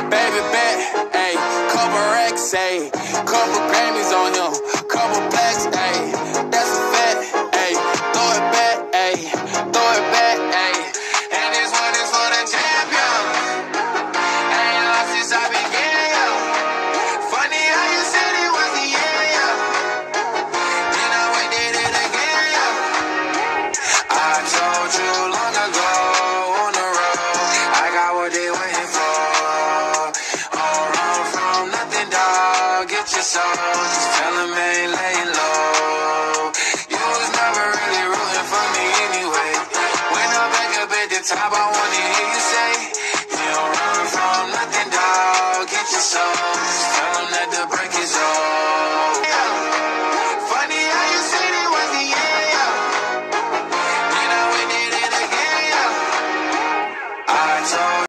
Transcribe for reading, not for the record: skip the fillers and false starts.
Baby bet, ayy, couple racks, ayy, couple Grammys on him, couple plaques, ayy, that's a fact, ayy, throw it back, ayy, throw it back, ayy, and this one is for the champion. Ain't lost since I began, yo. Funny how you said it was the end, yo. Then I went did it again, yo. I told you long ago on the road, I got what they waiting for. All run from nothing, dog. Get your soul. Just tell them ain't laying low. You was never really rooting for me anyway. When I'm back up at the top, I wanna hear you say, you don't run from nothing, dog. Get your soul.